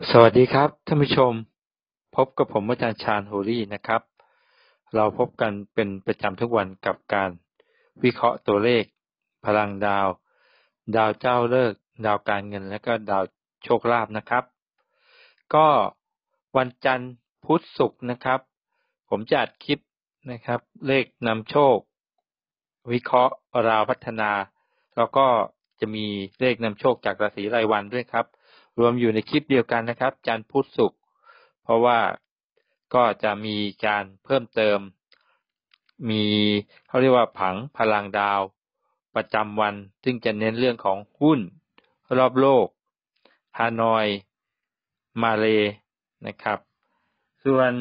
สวัสดีครับท่านผู้ชมพบกับผมอาจารย์ชาญโฮลี่นะครับเราพบกันเป็นประจำทุกวันกับการวิเคราะห์ตัวเลขพลังดาวดาวเจ้าฤกษ์ดาวการเงินและก็ดาวโชคลาภนะครับก็วันจันทร์พุธศุกร์นะครับผมจะอัดคลิปนะครับเลขนำโชควิเคราะห์ราวพัฒนาแล้วก็จะมีเลขนำโชคจากราศีรายวันด้วยครับรวมอยู่ในคลิปเดียวกันนะครับจันทร์พุธศุกร์เพราะว่าก็จะมีการเพิ่มเติมมีเขาเรียกว่าผังพลังดาวประจำวันซึ่งจะเน้นเรื่องของหุ้นรอบโลกฮานอยมาเลย์นะครับส่วน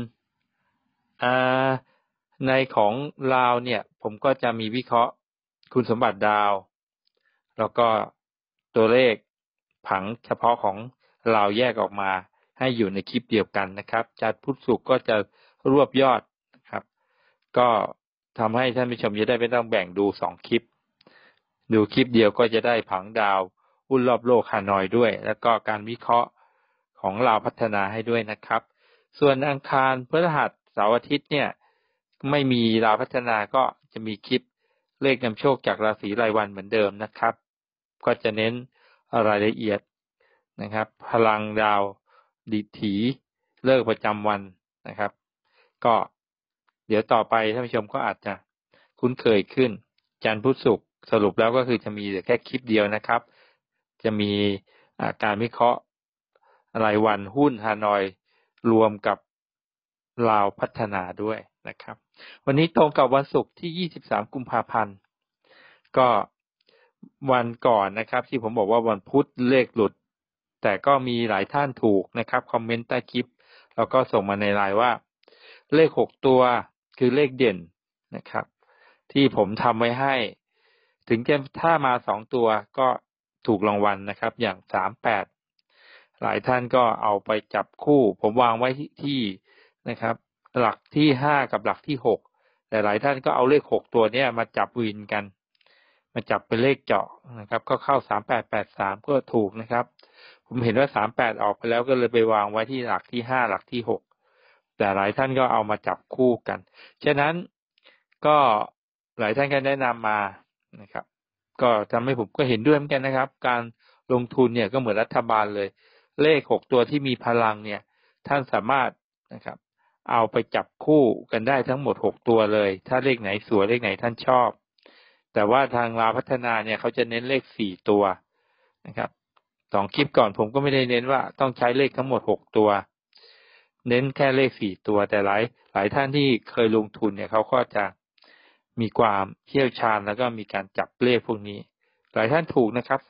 ในของลาวเนี่ยผมก็จะมีวิเคราะห์คุณสมบัติดาวแล้วก็ตัวเลขผังเฉพาะของลาวแยกออกมาให้อยู่ในคลิปเดียวกันนะครับจัดพุธศุกร์ก็จะรวบยอดนะครับก็ทำให้ท่านผู้ชมจะได้ไม่ต้องแบ่งดู2คลิปดูคลิปเดียวก็จะได้ผังดาวหุ้นรอบโลกฮานอยด้วยแล้วก็การวิเคราะห์ของลาวพัฒนาให้ด้วยนะครับส่วนอังคารพฤหัสเสาร์อาทิตย์เนี่ยไม่มีลาวพัฒนาก็จะมีคลิปเลขนำโชคจากราศีรายวันเหมือนเดิมนะครับก็จะเน้นรายละเอียดนะครับพลังดาวดิถีเลิกประจำวันนะครับก็เดี๋ยวต่อไปท่านผู้ชมก็อาจจะคุ้นเคยขึ้นจันทร์พุธศุกร์สรุปแล้วก็คือจะมีแค่คลิปเดียวนะครับจะมีการวิเคราะห์รายวันหุ้นฮานอยรวมกับลาวพัฒนาด้วยนะครับวันนี้ตรงกับวันศุกร์ที่23กุมภาพันธ์ก็วันก่อนนะครับที่ผมบอกว่าวันพุธเลขหลุดแต่ก็มีหลายท่านถูกนะครับคอมเมนต์ใต้คลิปแล้วก็ส่งมาในไลน์ว่าเลข6ตัวคือเลขเด่นนะครับที่ผมทำไว้ให้ถึงจะถ้ามา2ตัวก็ถูกรางวัลนะครับอย่าง38หลายท่านก็เอาไปจับคู่ผมวางไว้ที่นะครับหลักที่5กับหลักที่6แต่หลายท่านก็เอาเลข6ตัวเนี้ยมาจับวินกันมาจับเป็นเลขเจาะนะครับก็เข้า3883ก็ถูกนะครับผมเห็นว่า38ออกไปแล้วก็เลยไปวางไว้ที่หลักที่5หลักที่6แต่หลายท่านก็เอามาจับคู่กันฉะนั้นก็หลายท่านก็แนะนำมานะครับก็ทำให้ผมก็เห็นด้วยเหมือนกันนะครับการลงทุนเนี่ยก็เหมือนรัฐบาลเลยเลข6ตัวที่มีพลังเนี่ยท่านสามารถนะครับเอาไปจับคู่กันได้ทั้งหมด6ตัวเลยถ้าเลขไหนสวยเลขไหนท่านชอบแต่ว่าทางลาวพัฒนาเนี่ยเขาจะเน้นเลข4ตัวนะครับ2คลิปก่อนผมก็ไม่ได้เน้นว่าต้องใช้เลขทั้งหมด6ตัวเน้นแค่เลข4ตัวแต่หลายท่านที่เคยลงทุนเนี่ยเขาก็จะมีความเชี่ยวชาญแล้วก็มีการจับเลขพวกนี้หลายท่านถูกนะครับ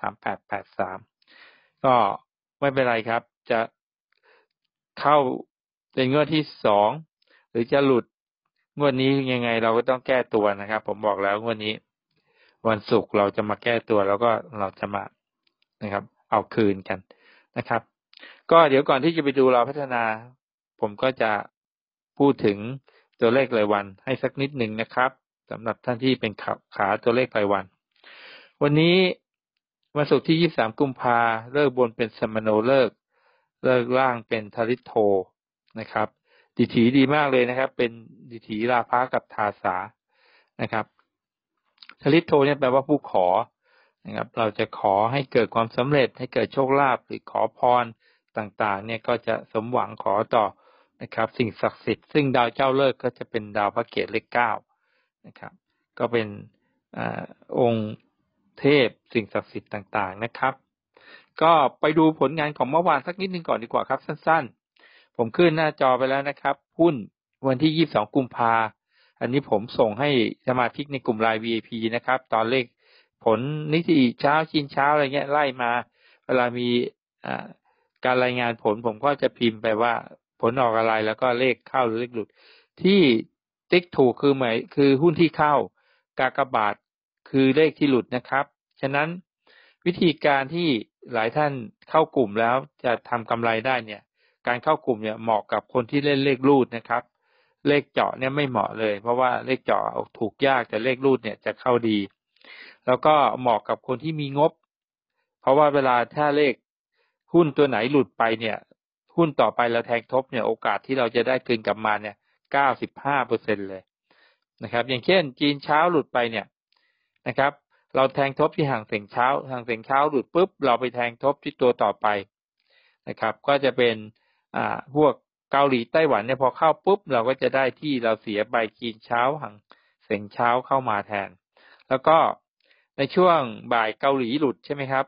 3883ก็ไม่เป็นไรครับจะเข้าเป็นงวดที่2หรือจะหลุดงวดนี้ยังไงเราก็ต้องแก้ตัวนะครับผมบอกแล้วงวดนี้วันศุกร์เราจะมาแก้ตัวแล้วก็เราจะมานะครับเอาคืนกันนะครับก็เดี๋ยวก่อนที่จะไปดูเราพัฒนาผมก็จะพูดถึงตัวเลขรายวันให้สักนิดหนึ่งนะครับสำหรับท่านที่เป็นขาตัวเลขรายวันวันนี้วันศุกร์ที่23กุมภาเลิกบนเป็นสมโนเลิกล่างเป็นทริโทนะครับดิถีดีมากเลยนะครับเป็นดิถีราภะกับทาสานะครับทริโทเนี่ยแปลว่าผู้ขอนะครับเราจะขอให้เกิดความสำเร็จให้เกิดโชคลาภหรือขอพรต่างๆเนี่ยก็จะสมหวังขอต่อนะครับสิ่งศักดิ์สิทธิ์ซึ่งดาวเจ้าเลิกก็จะเป็นดาวพระเกศเลข9นะครับก็เป็นองค์เทพสิ่งศักดิ์สิทธิ์ต่างๆนะครับก็ไปดูผลงานของเมื่อวานสักนิดนึงก่อนดีกว่าครับสั้นๆผมขึ้นหน้าจอไปแล้วนะครับหุ้นวันที่22กุมภาอันนี้ผมส่งให้สมาชิกในกลุ่ม LINE VIP นะครับตอนเลขผลนิติเช้าชินเช้าอะไรเงี้ยไล่มาเวลามีการรายงานผลผมก็จะพิมพ์ไปว่าผลออกอะไรแล้วก็เลขเข้าหรือเลขหลุดที่ติ๊กถูกคือหุ้นที่เข้ากากบาทคือเลขที่หลุดนะครับฉะนั้นวิธีการที่หลายท่านเข้ากลุ่มแล้วจะทำกำไรได้เนี่ยการเข้ากลุ่มเนี่ยเหมาะกับคนที่เล่นเลขรูดนะครับเลขเจาะเนี่ยไม่เหมาะเลยเพราะว่าเลขเจาะถูกยากแต่เลขรูดเนี่ยจะเข้าดีแล้วก็เหมาะกับคนที่มีงบเพราะว่าเวลาถ้าเลขหุ้นตัวไหนหลุดไปเนี่ยหุ้นต่อไปเราแทงทบเนี่ยโอกาสที่เราจะได้คืนกลับมาเนี่ย 95% เลยนะครับอย่างเช่นจีนเช้าหลุดไปเนี่ยนะครับเราแทงทบที่ห่างเส็งเช้าหลุดปุ๊บเราไปแทงทบที่ตัวต่อไปนะครับก็จะเป็นพวกเกาหลีไต้หวันเนี่ยพอเข้าปุ๊บเราก็จะได้ที่เราเสียใบจีนเช้าห่างเส็งเช้าเข้ามาแทนแล้วก็ในช่วงบ่ายเกาหลีหลุดใช่ไหมครับ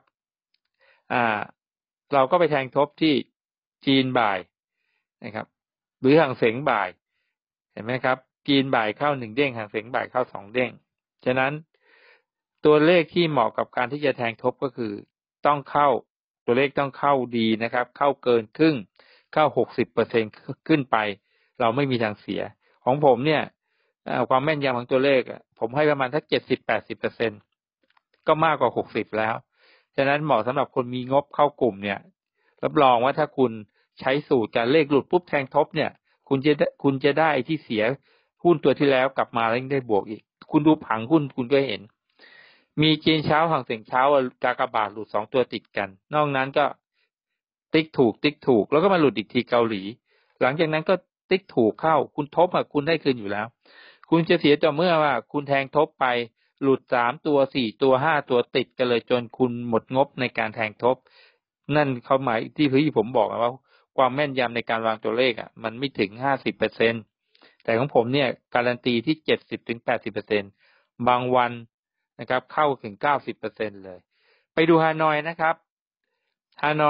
เราก็ไปแทงทบที่จีนบ่ายนะครับหรือห่างเส็งบ่ายเห็นไหมครับจีนบ่ายเข้า1เด้งห่างเส็งบ่ายเข้า2เด้งฉะนั้นตัวเลขที่เหมาะกับการที่จะแทงทบก็คือต้องเข้าตัวเลขต้องเข้าดีนะครับเข้าเกินครึ่งเข้า 60% ขึ้นไปเราไม่มีทางเสียของผมเนี่ยความแม่นยำของตัวเลขผมให้ประมาณสัก 70-80% ก็มากกว่า60แล้วฉะนั้นเหมาะสำหรับคนมีงบเข้ากลุ่มเนี่ยรับรองว่าถ้าคุณใช้สูตรการเลขหลุดปุ๊บแทงทบเนี่ยคุณจะได้ที่เสียหุ้นตัวที่แล้วกลับมาแล้วยังได้บวกอีกคุณดูผังหุ้นคุณก็เห็นมีจีนเช้าห่างเส็งเช้ากากบาทหลุด2ตัวติดกันนอกนั้นก็ติ๊กถูกแล้วก็มาหลุดอีกทีเกาหลีหลังจากนั้นก็ติ๊กถูกเข้าคุณทบคุณได้คืนอยู่แล้วคุณจะเสียต่อเมื่อว่าคุณแทงทบไปหลุด3ตัว4ตัว5ตัวติดกันเลยจนคุณหมดงบในการแทงทบนั่นเขาหมายที่ผมบอกว่าความแม่นยำในการวางตัวเลขมันไม่ถึง 50% แต่ของผมเนี่ยการันตีที่ 70-80% บางวันนะครับเข้าถึง 90% เลยไปดูฮานอยนะครับฮาน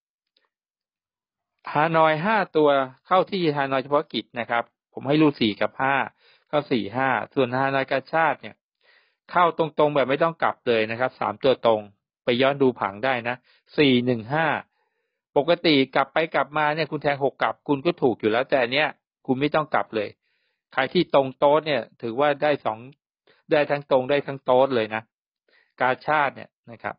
อย5ตัวเข้าที่ฮานอยเฉพาะกิจนะครับผมให้รูด4กับ5เข้า4-5ส่วนฮานอยกาชาติเนี่ยเข้าตรงๆแบบไม่ต้องกลับเลยนะครับ3ตัวตรงไปย้อนดูผังได้นะ4-1-5ปกติกลับไปกลับมาเนี่ยคุณแทง6กลับคุณก็ถูกอยู่แล้วแต่เนี้ยคุณไม่ต้องกลับเลยใครที่ตรงโต๊ดเนี่ยถือว่าได้ได้ทั้งตรงได้ทั้งโต๊ดเลยนะกาชาติเนี่ยนะครับ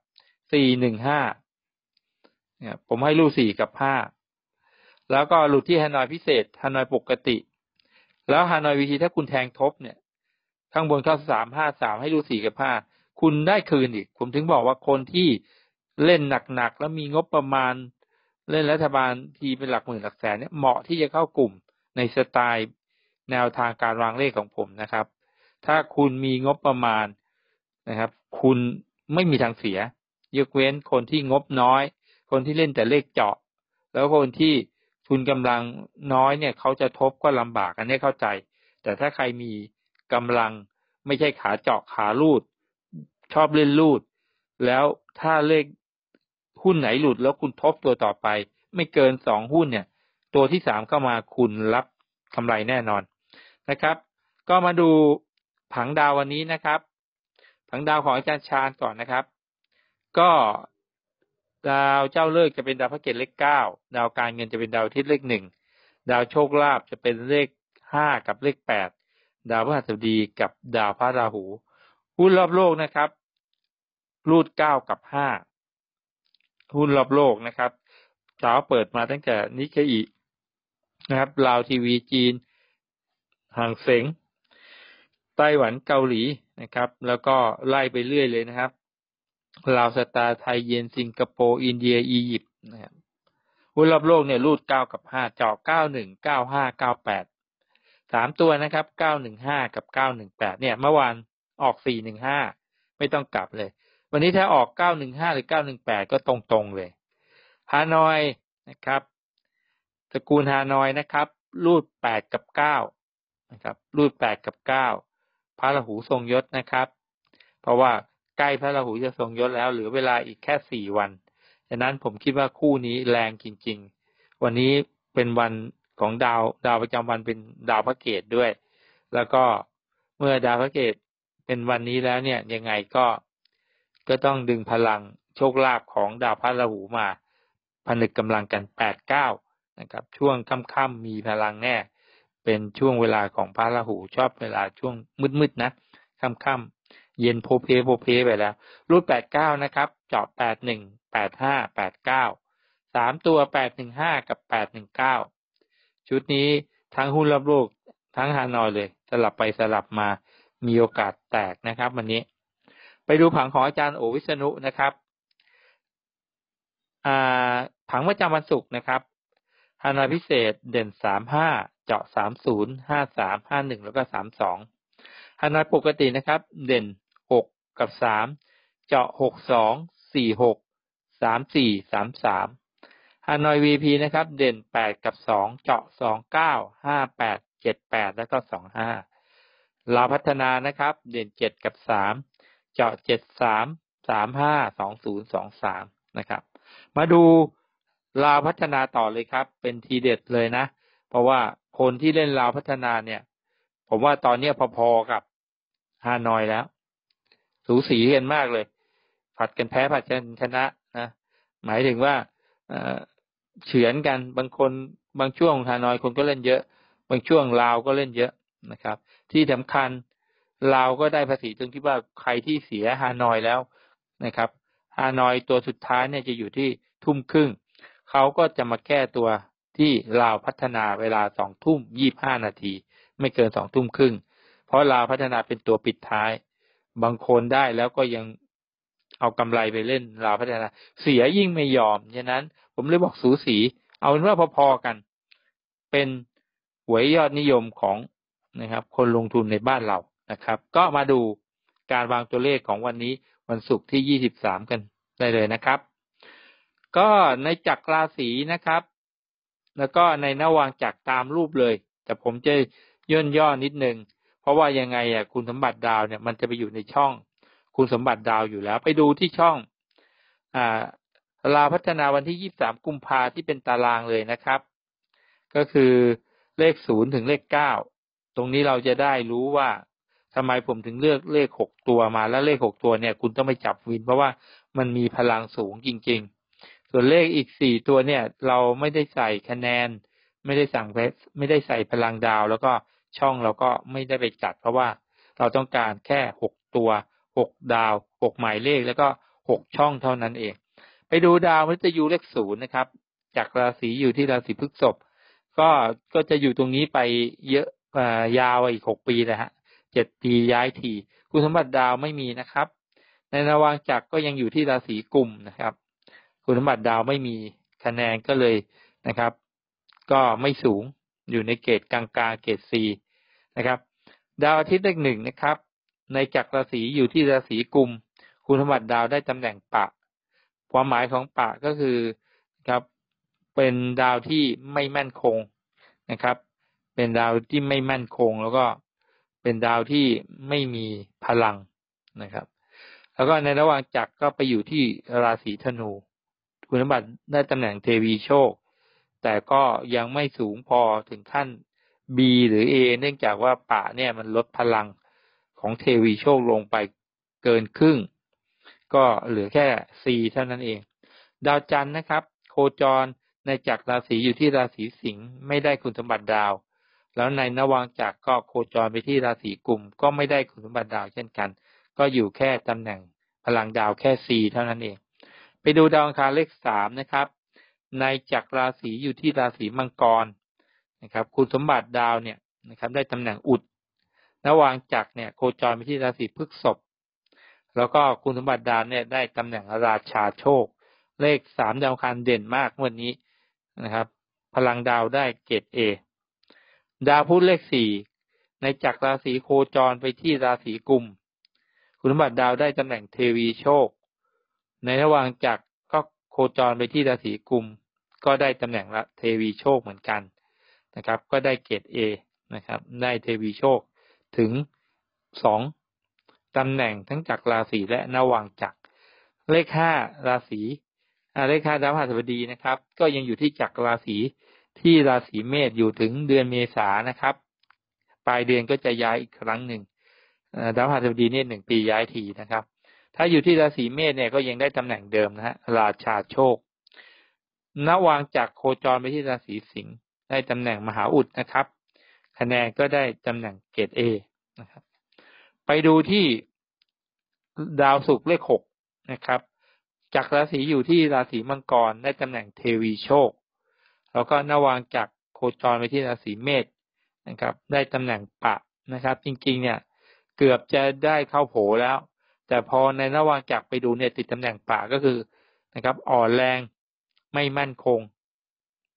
4-1-5เนี่ยผมให้รูด4กับ5แล้วก็หลุดที่ฮานอยพิเศษฮานอยปกติแล้วฮานอยวีทีถ้าคุณแทงทบเนี่ยข้างบนเข้า3-5-3ให้รูด4กับ5คุณได้คืนอีกผมถึงบอกว่าคนที่เล่นหนักๆแล้วมีงบประมาณเล่นรัฐบาลทีเป็นหลักหมื่นหลักแสนเนี่ยเหมาะที่จะเข้ากลุ่มในสไตล์แนวทางการวางเลขของผมนะครับถ้าคุณมีงบประมาณนะครับคุณไม่มีทางเสียยกเว้นคนที่งบน้อยคนที่เล่นแต่เลขเจาะแล้วคนที่ทุนกำลังน้อยเนี่ยเขาจะทบก็ลำบากอันนี้เข้าใจแต่ถ้าใครมีกำลังไม่ใช่ขาเจาะขาลูดชอบเล่นลูดแล้วถ้าเลขหุ้นไหนหลุดแล้วคุณทบตัวต่อไปไม่เกิน2หุ้นเนี่ยตัวที่3เข้ามาคุณรับกำไรแน่นอนนะครับก็มาดูผังดาววันนี้นะครับผังดาวของอาจารย์ชาญก่อนนะครับก็ดาวเจ้าเลิกจะเป็นดาวพระเกตเลข9ดาวการเงินจะเป็นดาวอาทิตย์เลข1ดาวโชคลาภจะเป็นเลข5กับเลข8ดาวพฤหัสบดีกับดาวพระราหูหุ้นรอบโลกนะครับรูด9กับ5หุ้นรอบโลกนะครับเช้าเปิดมาตั้งแต่นิเคอินะครับลาวทีวีจีนห่างเส็งไต้หวันเกาหลีนะครับแล้วก็ไล่ไปเรื่อยเลยนะครับลาวสตาร์ไทยเยนสิงคโปร์อินเดียอียิปต์นะครับหุ้นรอบโลกเนี่ยรูด9กับ5เจาะ91 95 98 3ตัวนะครับ915กับ918เนี่ยเมื่อวานออก415ไม่ต้องกลับเลยวันนี้ถ้าออก915หรือ918ก็ตรงๆเลยฮานอยนะครับตระกูลฮานอยนะครับรูด8กับ9นะครับรูด8กับ9พระราหูทรงยศนะครับเพราะว่าใกล้พระราหูจะทรงยศแล้วเหลือเวลาอีกแค่4วันฉะนั้นผมคิดว่าคู่นี้แรงจริงๆวันนี้เป็นวันของดาวประจำวันเป็นดาวพระเกตด้วยแล้วก็เมื่อดาวพระเกตเป็นวันนี้แล้วเนี่ยยังไงก็ต้องดึงพลังโชคลาภของดาวพระราหูมาผนึกกำลังกัน8-9นะครับช่วงค่ำๆมีพลังแน่เป็นช่วงเวลาของพระราหูชอบเวลาช่วงมืดๆนะค่ำๆเย็นโพเพไปแล้วรูด89นะครับเจาะ81 85 89 3ตัว815กับ819ชุดนี้ทั้งหุ้นรอบโลกทั้งฮานอยเลยสลับไปสลับมามีโอกาสแตกนะครับวันนี้ไปดูผังของอาจารย์โอวิษณุนะครับผังประจำวันศุกร์นะครับฮานอยพิเศษเด่น35เจาะ30 53 51แล้วก็32ฮานอยปกตินะครับเด่น6กับ3เจาะ62 46 34 33ฮานอย VP นะครับเด่น8กับ2เจาะ29 58 78แล้วก็25ลาวพัฒนานะครับเด่น7กับ3เจาะ73 35 20 23นะครับมาดูลาวพัฒนาต่อเลยครับเป็นทีเด็ดเลยนะเพราะว่าคนที่เล่นลาวพัฒนาเนี่ยผมว่าตอนนี้พอๆกับฮานอยแล้วสูสีกันมากเลยผัดกันแพ้ผัดกันชนะนะหมายถึงว่าเฉือนกันบางคนบางช่วงฮานอยคนก็เล่นเยอะบางช่วงลาวก็เล่นเยอะนะครับที่สำคัญลาวก็ได้ภาษีตรงที่ว่าใครที่เสียฮานอยแล้วนะครับฮานอยตัวสุดท้ายเนี่ยจะอยู่ที่ทุ่มครึ่งเขาก็จะมาแก้ตัวที่ลาวพัฒนาเวลา20:25 นาทีไม่เกิน20:30เพราะลาวพัฒนาเป็นตัวปิดท้ายบางคนได้แล้วก็ยังเอากำไรไปเล่นลาวพัฒนาเสียยิ่งไม่ยอมฉะนั้นผมเลยบอกสูสีเอาเป็นว่าพอๆกันเป็นหวยยอดนิยมของนะครับคนลงทุนในบ้านเรานะครับก็มาดูการวางตัวเลขของวันนี้วันศุกร์ที่23กันได้เลยนะครับก็ในจักรราศีนะครับแล้วก็ในนวางจักรตามรูปเลยแต่ผมจะย่นย่อนิดนึงเพราะว่ายังไงคุณสมบัติดาวเนี่ยมันจะไปอยู่ในช่องคุณสมบัติดาวอยู่แล้วไปดูที่ช่องลาวพัฒนาวันที่23กุมภาที่เป็นตารางเลยนะครับก็คือเลข0ถึงเลข9ตรงนี้เราจะได้รู้ว่าทำไมผมถึงเลือกเลข6ตัวมาแล้วเลข6ตัวเนี่ยคุณต้องไปจับวินเพราะว่ามันมีพลังสูงจริงๆส่วนเลขอีก4ตัวเนี่ยเราไม่ได้ใส่คะแนนไม่ได้ใส่พลังดาวแล้วก็ช่องเราก็ไม่ได้ไปจัดเพราะว่าเราต้องการแค่6ตัว6ดาว6หมายเลขแล้วก็6ช่องเท่านั้นเองไปดูดาวมฤตยูเลข0นะครับจากราศีอยู่ที่ราศีพฤษภก็จะอยู่ตรงนี้ไปเยอะยาวอีก6 ปีนะฮะ7 ปีย้ายทีคุณสมบัติดาวไม่มีนะครับในระหว่างจักรก็ยังอยู่ที่ราศีกุมนะครับคุณสมบัติดาวไม่มีคะแนนก็เลยนะครับก็ไม่สูงอยู่ในเกรดกลางๆเกรด C นะครับดาวอาทิตย์เลข1นะครับในจักรราศีอยู่ที่ราศีกุมคุณสมบัติดาวได้ตำแหน่งปะความหมายของปะก็คือครับเป็นดาวที่ไม่มั่นคงนะครับเป็นดาวที่ไม่มั่นคงแล้วก็เป็นดาวที่ไม่มีพลังนะครับแล้วก็ในระหว่างจักรก็ไปอยู่ที่ราศีธนูคุณสมบัติได้ตำแหน่งเทวีโชคแต่ก็ยังไม่สูงพอถึงขั้น B หรือ A เนื่องจากว่าปะเนี่ยมันลดพลังของเทวีโชคลงไปเกินครึ่งก็เหลือแค่ C เท่านั้นเองดาวจันทร์นะครับโคจรในจักรราศีอยู่ที่ราศีสิงห์ไม่ได้คุณสมบัติดาวแล้วในนวางจักรก็โคจรไปที่ราศีกุมก็ไม่ได้คุณสมบัติดาวเช่นกันก็อยู่แค่ตำแหน่งพลังดาวแค่ C เท่านั้นเองไปดูดาวอังคารเลข3นะครับในจักรราศีอยู่ที่ราศีมังกรนะครับคุณสมบัติดาวเนี่ยนะครับได้ตำแหน่งอุดระหว่างจักรเนี่ยโคจรไปที่ราศีพฤษภแล้วก็คุณสมบัติดาวเนี่ยได้ตำแหน่งราชาโชคเลข3ดาวอังคารเด่นมากวันนี้นะครับพลังดาวได้เกรด A ดาวพุธเลข4ในจักรราศีโคจรไปที่ราศีกุมคุณสมบัติดาวได้ตำแหน่งเทวีโชคในระหว่างจักรก็โคจรไปที่ราศีกุมก็ได้ตำแหน่งเทวีโชคเหมือนกันนะครับก็ได้เกรด A นะครับได้เทวีโชคถึง2ตำแหน่งทั้งจักรราศีและระหว่างจักรเลข5ราศีเลข5ดาวพฤหัสบดีนะครับก็ยังอยู่ที่จักรราศีที่ราศีเมษอยู่ถึงเดือนเมษายนนะครับปลายเดือนก็จะย้ายอีกครั้งหนึ่งดาวพฤหัสบดีเนี่ย1 ปีย้ายทีนะครับถ้าอยู่ที่ราศีเมษเนี่ยก็ยังได้ตำแหน่งเดิมนะฮะราชาโชคระหว่างจักรโคจรไปที่ราศีสิงห์ได้ตำแหน่งมหาอุดนะครับคะแนนก็ได้ตำแหน่งเกรด A นะครับไปดูที่ดาวศุกร์เลข6นะครับจักรราศีอยู่ที่ราศีมังกรได้ตำแหน่งเทวีโชคแล้วก็ระหว่างจักรโคจรไปที่ราศีเมษนะครับได้ตำแหน่งปะนะครับจริงๆเนี่ยเกือบจะได้เข้าโผแล้วแต่พอในระหว่างจักรไปดูเนี่ยติดตำแหน่งปะก็คือนะครับอ่อนแรงไม่มั่นคง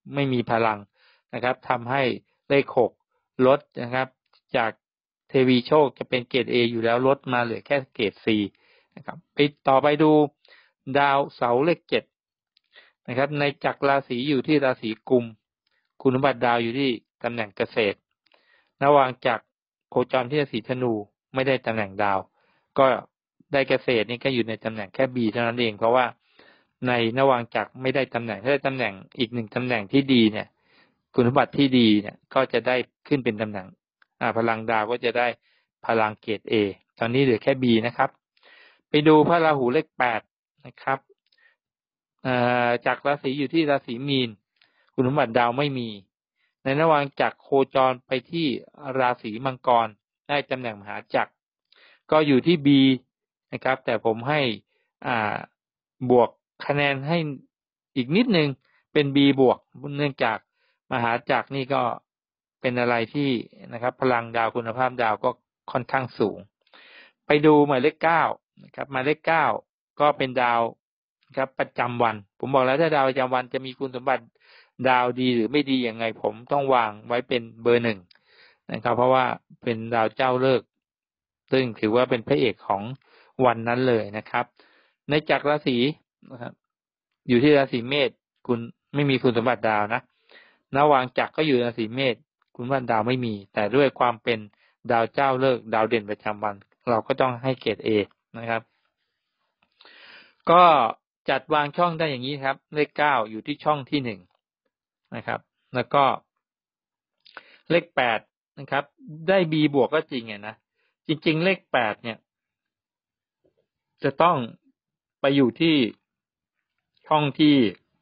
ไม่มีพลังนะครับทำให้เลข6ลดนะครับจากเทวีโชคจะเป็นเกรด A อยู่แล้วลดมาเหลือแค่เกรด C นะครับต่อไปดูดาวเสาร์เลข7นะครับในจักรราศีอยู่ที่ราศีกุมคุณสมบัติดาวอยู่ที่ตำแหน่งเกษตรระหว่างจักรโคจรที่ราศีธนูไม่ได้ตำแหน่งดาวก็ได้เกษตรนี่ก็อยู่ในตำแหน่งแค่ B เท่านั้นเองเพราะว่าในระหว่างจักรไม่ได้ตำแหน่งถ้าได้ตำแหน่งอีก1ตำแหน่งที่ดีเนี่ยคุณสมบัติที่ดีเนี่ยก็จะได้ขึ้นเป็นตำแหน่งพลังดาวก็จะได้พลังเกรด A ตอนนี้เหลือแค่ B นะครับไปดูพระราหูเลข8นะครับจากราศีอยู่ที่ราศีมีนคุณสมบัติดาวไม่มีในระหว่างจักรโคจรไปที่ราศีมังกรได้ตำแหน่งมหาจักรก็อยู่ที่ B นะครับแต่ผมให้บวกคะแนนให้อีกนิดนึงเป็น B บวกเนื่องจากมหาจักรนี่ก็เป็นอะไรที่นะครับพลังดาวคุณภาพดาวก็ค่อนข้างสูงไปดูหมายเลข9นะครับหมายเลข9ก็เป็นดาวครับประจำวันผมบอกแล้วถ้าดาวประจำวันจะมีคุณสมบัติดาวดีหรือไม่ดียังไงผมต้องวางไว้เป็นเบอร์1นะครับเพราะว่าเป็นดาวเจ้าฤกษ์ซึ่งถือว่าเป็นพระเอกของวันนั้นเลยนะครับในจักรราศีนะครับอยู่ที่ราศีเมษคุณไม่มีคุณสมบัติดาวนะระหว่างจักรก็อยู่ราศีเมษคุณสมบัติดาวไม่มีแต่ด้วยความเป็นดาวเจ้าฤกษ์ดาวเด่นประจำวันเราก็ต้องให้เกรด A นะครับก็จัดวางช่องได้อย่างนี้ครับเลข9อยู่ที่ช่องที่1นะครับแล้วก็เลข8นะครับได้ B บวกก็จริงนะจริงๆเลข8เนี่ยจะต้องไปอยู่ที่ช่องที่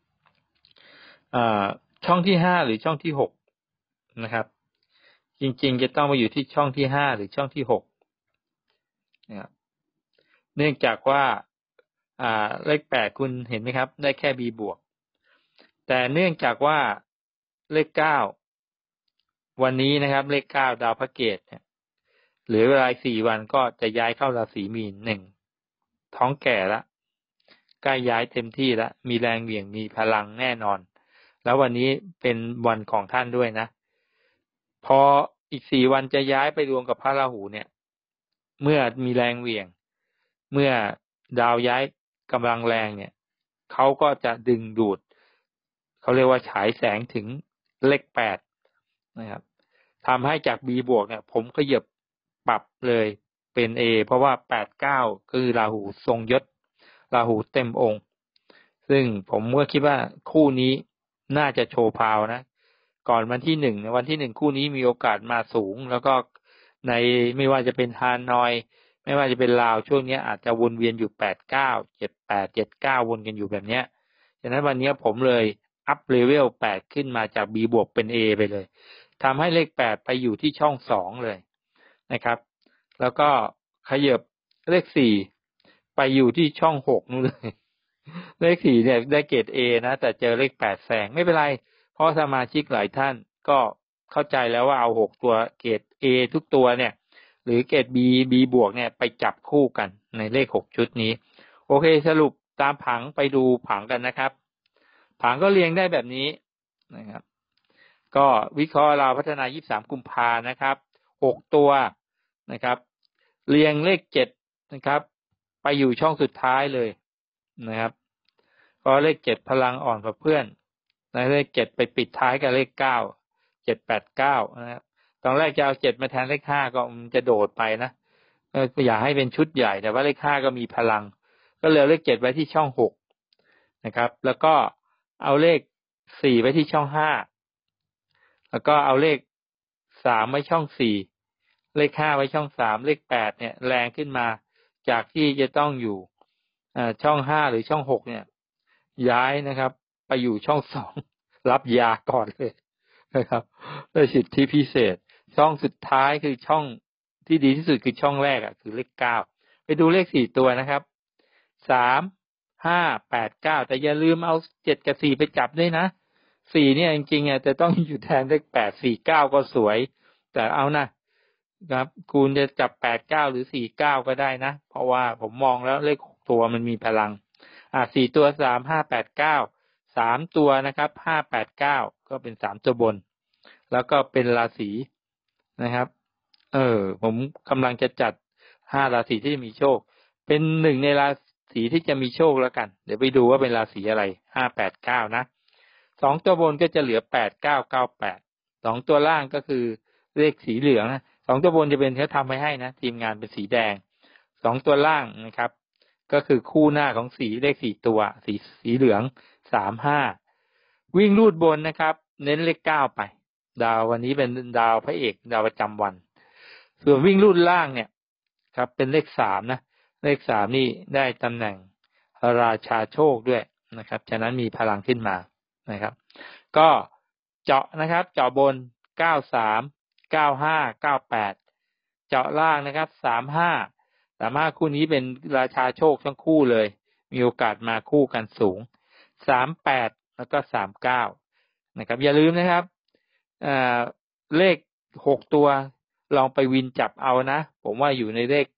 ช่องที่5หรือช่องที่6นะครับจริงๆจะต้องไปอยู่ที่ช่องที่5หรือช่องที่6นะครับเนื่องจากว่าเลข8คุณเห็นไหมครับได้แค่ B บวกแต่เนื่องจากว่าเลข9วันนี้นะครับเลข9ดาวพระเกตเนี่ยเหลือเวลา4วันก็จะย้ายเข้าราศีมีน1ท้องแก่แล้วใกล้ย้ายเต็มที่แล้วมีแรงเหวี่ยงมีพลังแน่นอนแล้ววันนี้เป็นวันของท่านด้วยนะพออีก4วันจะย้ายไปรวมกับพระราหูเนี่ยเมื่อมีแรงเหวี่ยงเมื่อดาวย้ายกำลังแรงเนี่ยเขาก็จะดึงดูดเขาเรียกว่าฉายแสงถึงเลข8นะครับทำให้จาก B บวกเนี่ยผมขยับปรับเลยเป็น A เพราะว่า8-9คือราหูทรงยศราหูเต็มองค์ซึ่งผมก็คิดว่าคู่นี้น่าจะโชว์พาวนะก่อนวันที่1วันที่1คู่นี้มีโอกาสมาสูงแล้วก็ในไม่ว่าจะเป็นฮานอยไม่ว่าจะเป็นลาวช่วงนี้อาจจะวนเวียนอยู่8-9 7-8 7-9วนกันอยู่แบบเนี้ยฉะนั้นวันนี้ผมเลยอัพเลเวล8ขึ้นมาจาก B บวกเป็น A ไปเลยทำให้เลข8ไปอยู่ที่ช่อง2เลยนะครับแล้วก็ขยับเลข4ไปอยู่ที่ช่อง6นู่นเลยเลข4เนี่ยได้เกรด A นะแต่เจอเลข8แซงไม่เป็นไรเพราะสมาชิกหลายท่านก็เข้าใจแล้วว่าเอา6ตัวเกรด A ทุกตัวเนี่ยหรือเกรด B บวกเนี่ยไปจับคู่กันในเลข6ชุดนี้โอเคสรุปตามผังไปดูผังกันนะครับผังก็เรียงได้แบบนี้นะครับก็วิเคราะห์เราพัฒนา23กุมภานะครับ6ตัวนะครับเรียงเลข7นะครับไปอยู่ช่องสุดท้ายเลยนะครับเพราะเลข7พลังอ่อนกว่าเพื่อนเลข7ไปปิดท้ายกับเลข9 7-8-9นะครับตอนแรกจะเอา7มาแทนเลข5ก็มันจะโดดไปนะก็อยากให้เป็นชุดใหญ่แต่ว่าเลข5ก็มีพลังก็เหลือเลข7ไว้ที่ช่อง6นะครับแล้วก็เอาเลข4ไว้ที่ช่อง5แล้วก็เอาเลข3ไว้ช่อง4เลข5ไว้ช่อง3เลข8เนี่ยแรงขึ้นมาจากที่จะต้องอยู่ช่อง5หรือช่อง6เนี่ยย้ายนะครับไปอยู่ช่อง2รับยาก่อนเลยนะครับด้วยสิทธิพิเศษช่องสุดท้ายคือช่องที่ดีที่สุดคือช่องแรกคือเลข9ไปดูเลข4ตัวนะครับ3 5 8 9แต่อย่าลืมเอา7กับ4ไปจับด้วยนะ4เนี่ยจริงๆจะต้องอยู่แทนเลข8 4 9ก็สวยแต่เอานะครับคุณจะจับ8 9หรือ4 9ก็ได้นะเพราะว่าผมมองแล้วเลข6ตัวมันมีพลัง4ตัว3 5 8 9 3ตัวนะครับ5 8 9ก็เป็น3ตัวบนแล้วก็เป็นราศีนะครับผมกำลังจะจัด5ราศีที่มีโชคเป็น1ในราศีที่จะมีโชคแล้วกันเดี๋ยวไปดูว่าเป็นราศีอะไร5 8 9นะ2ตัวบนก็จะเหลือ8 9 9 8 2ตัวล่างก็คือเลขสีเหลืองนะ2ตัวบนจะเป็นเขาทำไว้ให้นะทีมงานเป็นสีแดง2ตัวล่างนะครับก็คือคู่หน้าของสีเลข4ตัวสีเหลือง3 5วิ่งรูดบนนะครับเน้นเลข9ไปดาววันนี้เป็นดาวพระเอกดาวประจำวันส่วนวิ่งรูดล่างเนี่ยครับเป็นเลข3นะเลข3นี่ได้ตำแหน่งราชาโชคด้วยนะครับฉะนั้นมีพลังขึ้นมานะครับก็เจาะนะครับเจาะบน93 95 98เจาะล่างนะครับ35คู่นี้เป็นราชาโชคทั้งคู่เลยมีโอกาสมาคู่กันสูง38แล้วก็39นะครับอย่าลืมนะครับเลข6ตัวลองไปวินจับเอานะผมว่าอยู่ในเลข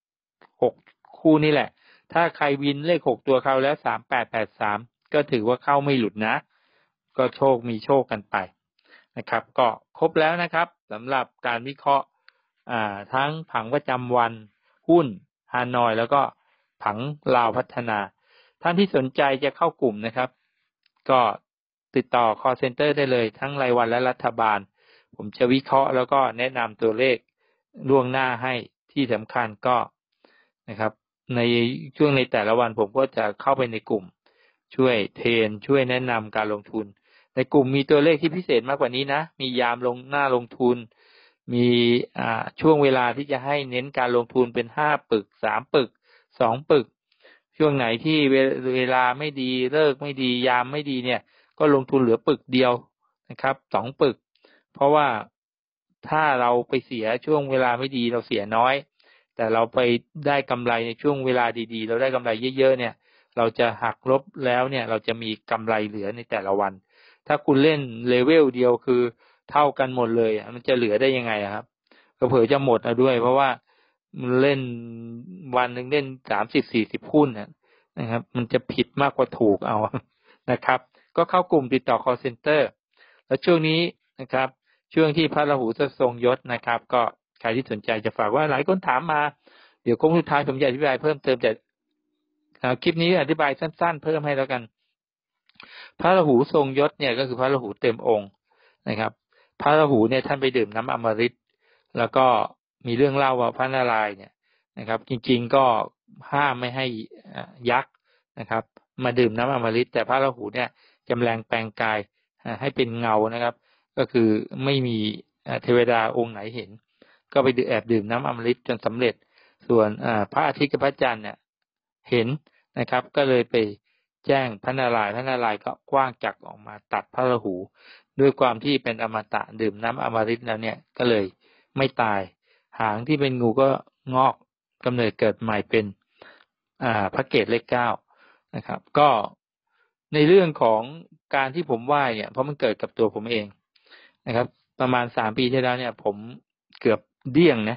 6คู่นี่แหละถ้าใครวินเลข6ตัวเข้าแล้ว3883ก็ถือว่าเข้าไม่หลุดนะก็มีโชคกันไปนะครับก็ครบแล้วนะครับสำหรับการวิเคราะห์ทั้งผังประจำวันหุ้นฮานอยแล้วก็ผังลาวพัฒนาท่านที่สนใจจะเข้ากลุ่มนะครับก็ติดต่อ call center ได้เลยทั้งรายวันและรัฐบาลผมจะวิเคราะห์แล้วก็แนะนำตัวเลขล่วงหน้าให้ที่สำคัญก็นะครับในช่วงในแต่ละวันผมก็จะเข้าไปในกลุ่มช่วยเทรนช่วยแนะนำการลงทุนในกลุ่มมีตัวเลขที่พิเศษมากกว่านี้นะมียามหน้าลงทุนมีช่วงเวลาที่จะให้เน้นการลงทุนเป็น5ปึก3ปึก2ปึกช่วงไหนที่เวลาไม่ดีเลิกไม่ดียามไม่ดีเนี่ยก็ลงทุนเหลือปึกเดียวนะครับ2ปึกเพราะว่าถ้าเราไปเสียช่วงเวลาไม่ดีเราเสียน้อยแต่เราไปได้กำไรในช่วงเวลาดีๆเราได้กำไรเยอะๆเนี่ยเราจะหักลบแล้วเนี่ยเราจะมีกำไรเหลือในแต่ละวันถ้าคุณเล่นเลเวลเดียวคือเท่ากันหมดเลยมันจะเหลือได้ยังไงครับก็เผื่อจะหมดด้วยเพราะว่ามันเล่นวันนึงเล่น30-40หุ้นนะครับมันจะผิดมากกว่าถูกเอานะครับก็เข้ากลุ่มติดต่อ call center แล้วช่วงนี้นะครับช่วงที่พระราหูทรงยศนะครับก็ใครที่สนใจจะฝากว่าหลายคนถามมาเดี๋ยวโค้งสุดท้ายผมจะอธิบายเพิ่มเติมแต่คลิปนี้อธิบายสั้นๆเพิ่มให้แล้วกันพระราหูทรงยศเนี่ยก็คือพระราหูเต็มองค์นะครับพระราหูเนี่ยท่านไปดื่มน้ำอมฤตแล้วก็มีเรื่องเล่าว่าพระนารายณ์เนี่ยนะครับจริงๆก็ห้ามไม่ให้ยักษ์นะครับมาดื่มน้ำอมฤตแต่พระราหูเนี่ยจำแรงแปลงกายให้เป็นเงานะครับก็คือไม่มีเทวดาองค์ไหนเห็นก็ไปแอบดื่มน้ำอมฤตจนสำเร็จส่วนพระอาทิตย์กับพระจันทร์เนี่ยเห็นนะครับก็เลยไปแจ้งพระนารายณ์พระนารายณ์ก็กว้างจักรออกมาตัดพระราหูด้วยความที่เป็นอมตะดื่มน้ำอมฤตแล้วเนี่ยก็เลยไม่ตายหางที่เป็นงูก็งอกกำเนิดเกิดใหม่เป็นพระเกศเลข9นะครับก็ในเรื่องของการที่ผมไหว้เนี่ยเพราะมันเกิดกับตัวผมเองนะครับประมาณ3 ปีที่แล้วเนี่ยผมเกือบเดี้ยงนะ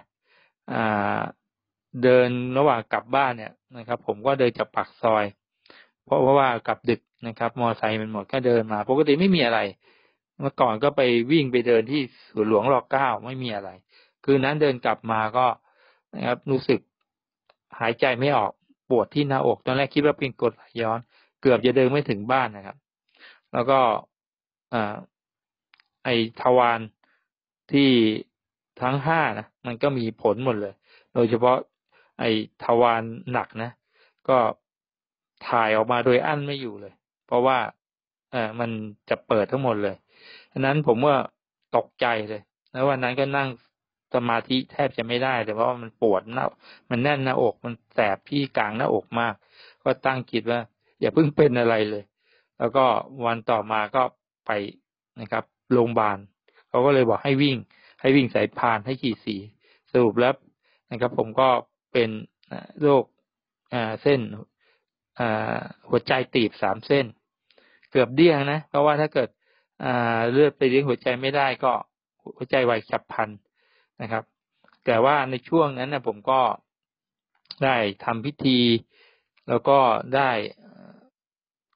เดินระหว่างกลับบ้านเนี่ยนะครับผมก็เดินจากปากซอยเพราะว่ากลับดึกนะครับมอไซค์มันหมดก็เดินมาปกติไม่มีอะไรเมื่อก่อนก็ไปวิ่งไปเดินที่สวนหลวงร9ไม่มีอะไรคืนนั้นเดินกลับมาก็นะครับรู้สึกหายใจไม่ออกปวดที่หน้าอกตอนแรกคิดว่าเป็นกรดไหลย้อนเกือบจะเดินไม่ถึงบ้านนะครับแล้วก็ไอทวารที่ทั้ง5นะมันก็มีผลหมดเลยโดยเฉพาะไอทวารหนักนะก็ถ่ายออกมาโดยอั้นไม่อยู่เลยเพราะว่ามันจะเปิดทั้งหมดเลยฉะนั้นผมว่าตกใจเลยแล้ววันนั้นก็นั่งสมาธิแทบจะไม่ได้แต่เพราะว่ามันปวดมันแน่นหน้าอกมันแสบที่กลางหน้าอกมากก็ตั้งจิตว่าอย่าเพิ่งเป็นอะไรเลยแล้วก็วันต่อมาก็ไปนะครับโรงพยาบาลเขาก็เลยบอกให้วิ่งสายพานให้ขี่สีสรุปแล้วนะครับผมก็เป็นโรคเส้นหัวใจตีบ3 เส้นเกือบเดี้ยงนะเพราะว่าถ้าเกิดเลือดไปเลี้ยงหัวใจไม่ได้ก็หัวใจวายฉับพลันนะครับแต่ว่าในช่วงนั้นนะผมก็ได้ทำพิธีแล้วก็ได้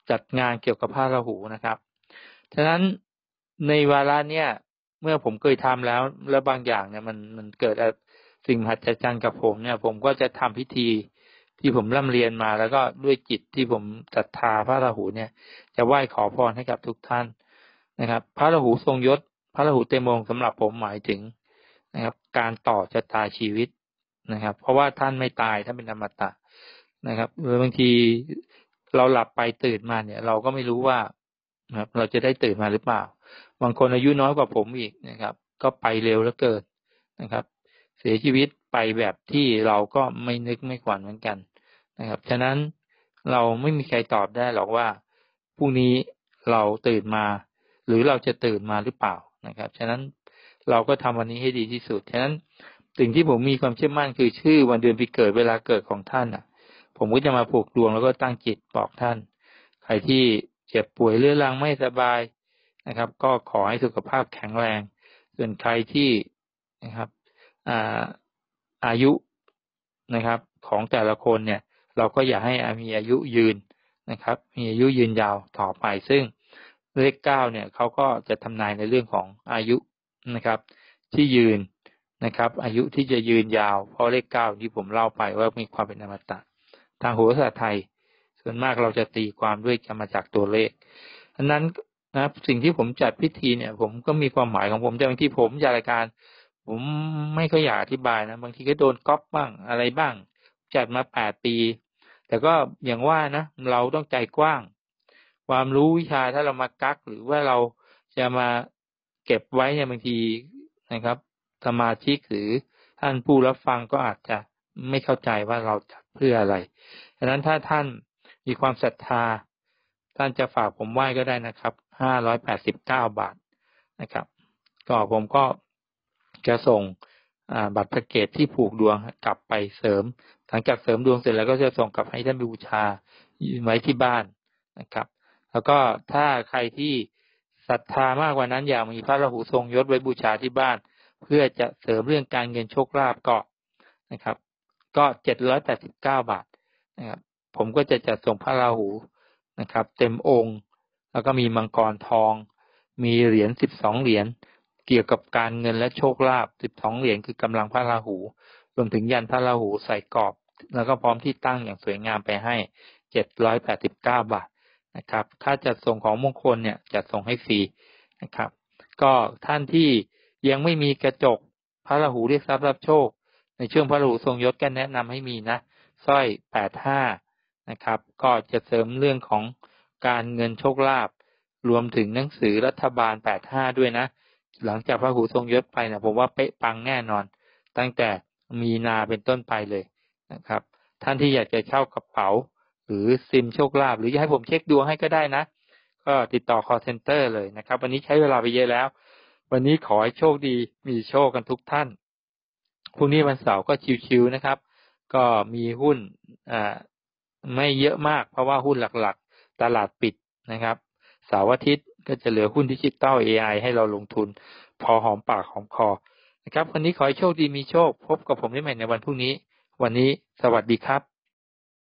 จัดงานเกี่ยวกับพระราหูนะครับฉะนั้นในวาระเนี้ยเมื่อผมเคยทำแล้วบางอย่างเนี่ยมันเกิดสิ่งมหัศจรรย์กับผมเนี่ยผมก็จะทำพิธีที่ผมร่ำเรียนมาแล้วก็ด้วยจิตที่ผมศรัทธาพระราหูเนี่ยจะไหว้ขอพรให้กับทุกท่านนะครับพระราหูทรงยศพระราหูเต็มองค์สำหรับผมหมายถึงนะครับการต่อชะตาชีวิตนะครับเพราะว่าท่านไม่ตายท่านเป็นอมตะนะครับบางทีเราหลับไปตื่นมาเนี่ยเราก็ไม่รู้ว่านะครับเราจะได้ตื่นมาหรือเปล่าบางคนอายุน้อยกว่าผมอีกนะครับก็ไปเร็วเหลือเกินนะครับเสียชีวิตไปแบบที่เราก็ไม่นึกไม่ฝันเหมือนกันนะครับฉะนั้นเราไม่มีใครตอบได้หรอกว่าพรุ่งนี้เราตื่นมาหรือเราจะตื่นมาหรือเปล่านะครับฉะนั้นเราก็ทำวันนี้ให้ดีที่สุดฉะนั้นสิ่งที่ผมมีความเชื่อมั่นคือชื่อวันเดือนปีเกิดเวลาเกิดของท่านผมก็จะมาผูกดวงแล้วก็ตั้งจิตบอกท่านใครที่เจ็บป่วยเรื้อรังไม่สบายนะครับก็ขอให้สุขภาพแข็งแรงส่วนใครที่นะครับอายุนะครับของแต่ละคนเนี่ยเราก็อยากให้มีอายุยืนนะครับมีอายุยืนยาวต่อไปซึ่งเลข9เนี่ยเขาก็จะทำนายในเรื่องของอายุนะครับที่ยืนนะครับอายุที่จะยืนยาวเพราะเลข9ที่ผมเล่าไปว่ามีความเป็นอมตะทางโหราศาสตร์ไทยส่วนมากเราจะตีความด้วยกรรมจากตัวเลขอันนั้นนะสิ่งที่ผมจัดพิธีเนี่ยผมก็มีความหมายของผมแต่บางทีผมจัดรายการผมไม่ค่อยอยากอธิบายนะบางทีก็โดนก๊อปบ้างอะไรบ้างจัดมา8 ปีแต่ก็อย่างว่านะเราต้องใจกว้างความรู้วิชาถ้าเรามากักหรือว่าเราจะมาเก็บไว้เนี่ยบางทีนะครับสมาชิกหรือท่านผู้รับฟังก็อาจจะไม่เข้าใจว่าเราจัดเพื่ออะไรฉะนั้นถ้าท่านมีความศรัทธาท่านจะฝากผมไหว้ก็ได้นะครับ589 บาทนะครับก็ผมก็จะส่งบัตรแพ็กเกจที่ผูกดวงกลับไปเสริมหลังจากเสริมดวงเสร็จแล้วก็จะส่งกลับให้ท่านบูชาไว้ที่บ้านนะครับแล้วก็ถ้าใครที่ศรัทธามากกว่านั้นอยากมีพระราหูทรงยศไว้บูชาที่บ้านเพื่อจะเสริมเรื่องการเงินโชคลาภก็นะครับก็789 บาทนะครับผมก็จะจัดส่งพระราหูนะครับเต็มองค์แล้วก็มีมังกรทองมีเหรียญ12 เหรียญเกี่ยวกับการเงินและโชคลาภ12 เหรียญคือกำลังพระราหูรวมถึงยันพระราหูใส่กรอบแล้วก็พร้อมที่ตั้งอย่างสวยงามไปให้789 บาทนะครับถ้าจัดส่งของมงคลเนี่ยจัดส่งให้ฟรีนะครับก็ท่านที่ยังไม่มีกระจกพระราหูเรียกทรัพย์รับโชคในช่วงพระราหูทรงยศก็แนะนำให้มีนะสร้อย85นะครับก็จะเสริมเรื่องของการเงินโชคลาภรวมถึงหนังสือรัฐบาล85ด้วยนะหลังจากพระราหูทรงยศไปนะผมว่าเป๊ะปังแน่นอนตั้งแต่มีนาเป็นต้นไปเลยนะครับท่านที่อยากจะเช่ากระเป๋าหรือซิมโชคลาภหรือจะให้ผมเช็คดวงให้ก็ได้นะก็ติดต่อ call center เลยนะครับวันนี้ใช้เวลาไปเยอะแล้ววันนี้ขอให้โชคดีมีโชคกันทุกท่านพรุ่งนี้วันเสาร์ก็ชิวๆนะครับก็มีหุ้นไม่เยอะมากเพราะว่าหุ้นหลักๆตลาดปิดนะครับเสาร์อาทิตย์ก็จะเหลือหุ้นดิจิตอล AI ให้เราลงทุนพอหอมปากหอมคอนะครับวันนี้ขอให้โชคดีมีโชคพบกับผมได้ใหม่ในวันพรุ่งนี้วันนี้สวัสดีครับ